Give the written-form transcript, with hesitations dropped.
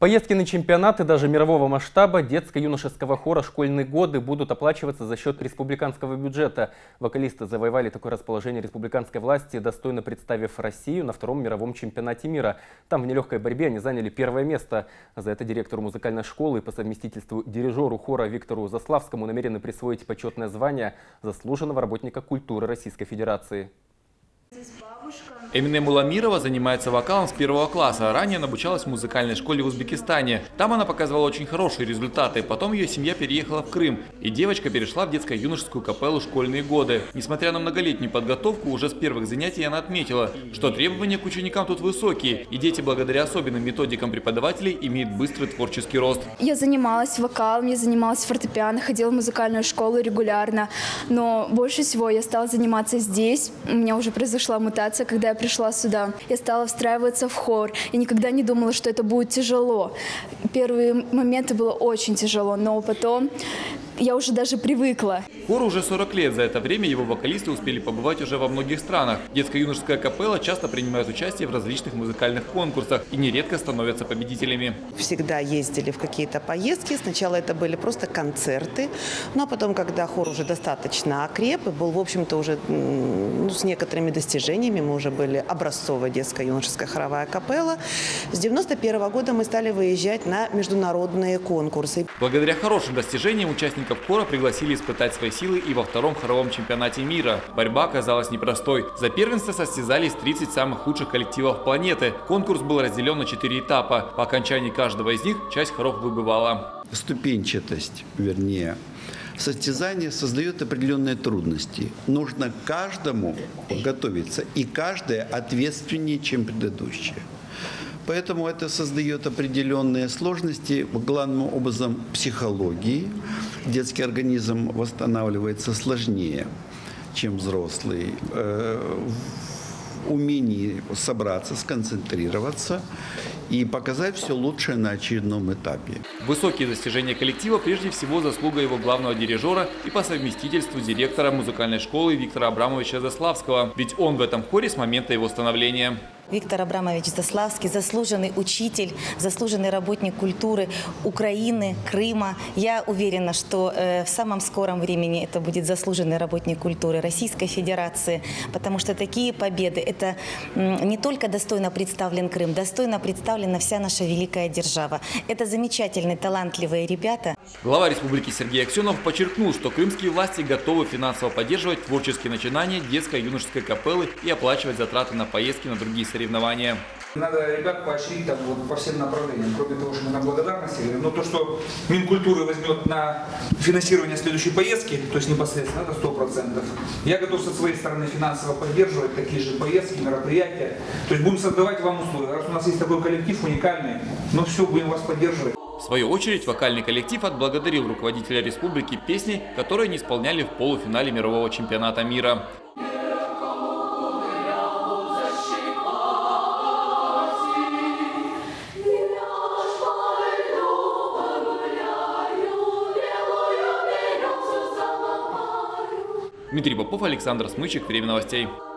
Поездки на чемпионаты даже мирового масштаба детско-юношеского хора «Школьные годы» будут оплачиваться за счет республиканского бюджета. Вокалисты завоевали такое расположение республиканской власти, достойно представив Россию на втором мировом чемпионате мира. Там в нелегкой борьбе они заняли первое место. За это директору музыкальной школы и по совместительству дирижеру хора Виктору Заславскому намерены присвоить почетное звание заслуженного работника культуры Российской Федерации. Эмине Муламирова занимается вокалом с 1 класса. Ранее она обучалась в музыкальной школе в Узбекистане. Там она показывала очень хорошие результаты. Потом ее семья переехала в Крым, и девочка перешла в детско-юношескую капеллу «Школьные годы». Несмотря на многолетнюю подготовку, уже с первых занятий она отметила, что требования к ученикам тут высокие, и дети благодаря особенным методикам преподавателей имеют быстрый творческий рост. Я занималась вокалом, я занималась фортепиано, ходила в музыкальную школу регулярно, но больше всего я стала заниматься здесь. У меня уже произошла мутация, когда я пришла сюда. Я стала встраиваться в хор. Я никогда не думала, что это будет тяжело. Первые моменты было очень тяжело, но потом я уже даже привыкла. Хору уже 40 лет. За это время его вокалисты успели побывать уже во многих странах. Детско-юношеская капелла часто принимает участие в различных музыкальных конкурсах и нередко становятся победителями. Всегда ездили в какие-то поездки. Сначала это были просто концерты, но потом, когда хор уже достаточно окреп и был, в общем-то, уже с некоторыми достижениями, мы уже были образцовая детско-юношеская хоровая капелла. С 91 года мы стали выезжать на международные конкурсы. Благодаря хорошим достижениям участников хора пригласили испытать свои силы и во втором хоровом чемпионате мира. Борьба оказалась непростой. За первенство состязались 30 самых лучших коллективов планеты. Конкурс был разделен на 4 этапа. По окончании каждого из них часть хоров выбывала. Ступенчатость, вернее, состязание создает определенные трудности. Нужно каждому готовиться, и каждое ответственнее, чем предыдущее. Поэтому это создает определенные сложности, главным образом психологии. Детский организм восстанавливается сложнее, чем взрослый. Умении собраться, сконцентрироваться и показать все лучшее на очередном этапе. Высокие достижения коллектива прежде всего заслуга его главного дирижера и по совместительству директора музыкальной школы Виктора Абрамовича Заславского. Ведь он в этом хоре с момента его становления. Виктор Абрамович Заславский – заслуженный учитель, заслуженный работник культуры Украины, Крыма. Я уверена, что в самом скором времени это будет заслуженный работник культуры Российской Федерации, потому что такие победы – это не только достойно представлен Крым, достойно представлена вся наша великая держава. Это замечательные, талантливые ребята. Глава республики Сергей Аксенов подчеркнул, что крымские власти готовы финансово поддерживать творческие начинания детско-юношеской капеллы и оплачивать затраты на поездки на другие соревнования. Надо ребят поощрить по всем направлениям. Кроме того, что мы на благодарности говорим, но то, что Минкультуры возьмет на финансирование следующей поездки, то есть непосредственно, это 100%. Я готов со своей стороны финансово поддерживать такие же поездки, мероприятия. То есть будем создавать вам условия. Раз у нас есть такой коллектив уникальный, ну все, будем вас поддерживать. В свою очередь, вокальный коллектив отблагодарил руководителя республики песней, которые не исполняли в полуфинале мирового чемпионата мира. Дмитрий Попов, Александр Смычек. Время новостей.